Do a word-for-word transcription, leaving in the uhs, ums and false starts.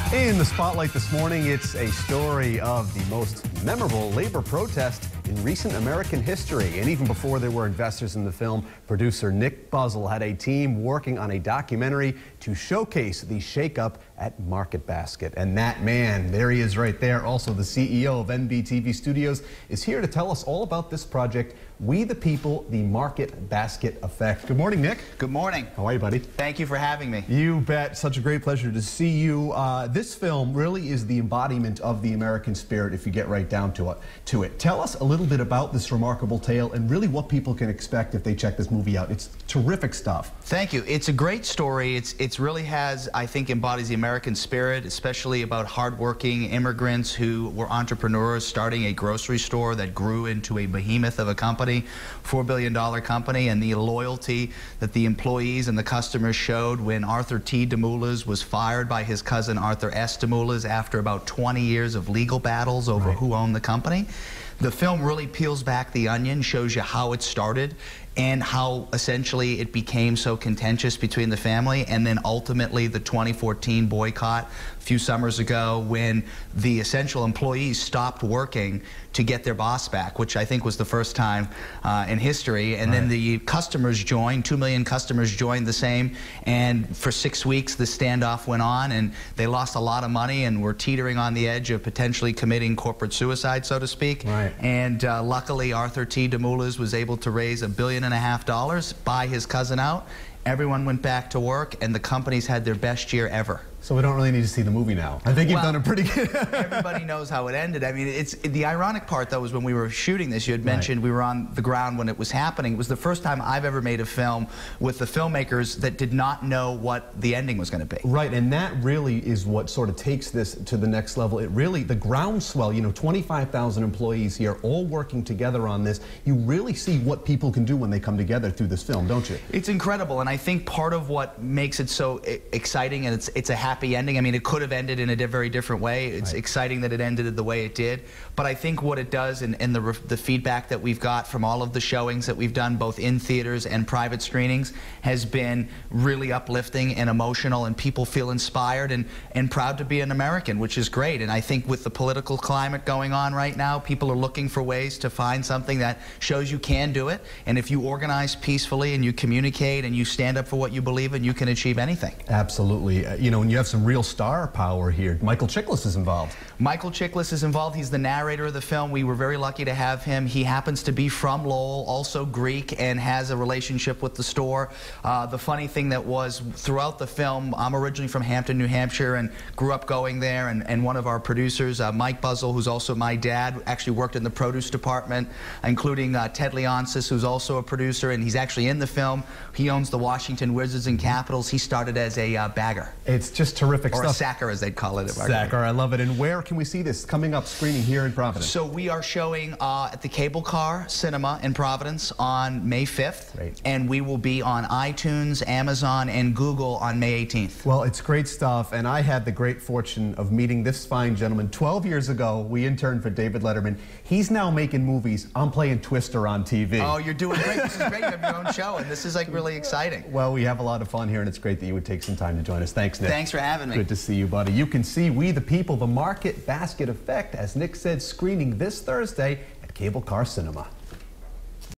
In the spotlight this morning, it's a story of the most memorable labor protest in recent American history. And even before there were investors in the film, producer Nick Buzzell had a team working on a documentary to showcase the shakeup at Market Basket. And that man, there he is right there, also the C E O of N B T V Studios, is here to tell us all about this project, We the People, the Market Basket Effect. Good morning, Nick. Good morning. How are you, buddy? Thank you for having me. You bet. Such a great pleasure to see you. Uh, this film really is the embodiment of the American spirit, if you get right down to it. To it. Tell us a little bit about this remarkable tale and really what people can expect if they check this movie out. It's terrific stuff. Thank you. It's a great story. It's it's really has, I think, embodies the American spirit, especially about hardworking immigrants who were entrepreneurs starting a grocery store that grew into a behemoth of a company, four billion dollar company, and the loyalty that the employees and the customers showed when Arthur T. DeMoulas was fired by his cousin Arthur S. DeMoulas after about twenty years of legal battles over Right. who owned the company. The film really peels back the onion, shows you how it started and how essentially it became so contentious between the family, and then ultimately the twenty fourteen boycott a few summers ago when the essential employees stopped working to get their boss back, which I think was the first time uh, in history. And Right. then the customers joined, two million customers joined the same, and for six weeks the standoff went on, and they lost a lot of money and were teetering on the edge of potentially committing corporate suicide, so to speak. Right. And uh, luckily Arthur T. DeMoulas was able to raise a billion and a half dollars, buy his cousin out. Everyone went back to work, and the companies had their best year ever. So we don't really need to see the movie now. I think you've Well, done a pretty good. Everybody knows how it ended. I mean, it's the ironic part, though, was when we were shooting this, you had mentioned we were on the ground when it was happening. It was the first time I've ever made a film with the filmmakers that did not know what the ending was going to be. Right, and that really is what sort of takes this to the next level. It really, the groundswell, you know, twenty-five thousand employees here all working together on this. You really see what people can do when they come together through this film, don't you? It's incredible, and I think part of what makes it so exciting, and it's it's a happy ending. I mean, it could have ended in a di very different way. It's Right. exciting that it ended the way it did, but I think what it does, and, and the, the feedback that we've got from all of the showings that we've done, both in theaters and private screenings, has been really uplifting and emotional, and people feel inspired and, and proud to be an American, which is great. And I think with the political climate going on right now, people are looking for ways to find something that shows you can do it, and if you organize peacefully and you communicate and you stand up for what you believe in, you can achieve anything. Absolutely. Uh, you know, and you have some real star power here. Michael Chiklis is involved. Michael Chiklis is involved. He's the narrator of the film. We were very lucky to have him. He happens to be from Lowell, also Greek, and has a relationship with the store. Uh, the funny thing that was throughout the film, I'm originally from Hampton, New Hampshire, and grew up going there, and, and one of our producers, uh, Mike Buzzell, who's also my dad, actually worked in the produce department, including uh, Ted Leonsis, who's also a producer, and he's actually in the film. He owns the Washington Wizards and Capitals. He started as a uh, bagger. It's just terrific Or stuff. a sacker, as they'd call it. Sacker, I love it. And where can we see this? Coming up screening here in Providence. So we are showing uh, at the Cable Car Cinema in Providence on May fifth. Great. And we will be on iTunes, Amazon, and Google on May eighteenth. Well, it's great stuff, and I had the great fortune of meeting this fine gentleman twelve years ago. We interned for David Letterman. He's now making movies. I'm playing Twister on T V. Oh, you're doing great. This is great. You have your own show, and this is like really exciting. Well, we have a lot of fun here, and it's great that you would take some time to join us. Thanks, Nick. Thanks for having me. Good to see you, buddy. You can see We the People, the Market Basket Effect, as Nick said, screening this Thursday at Cable Car Cinema.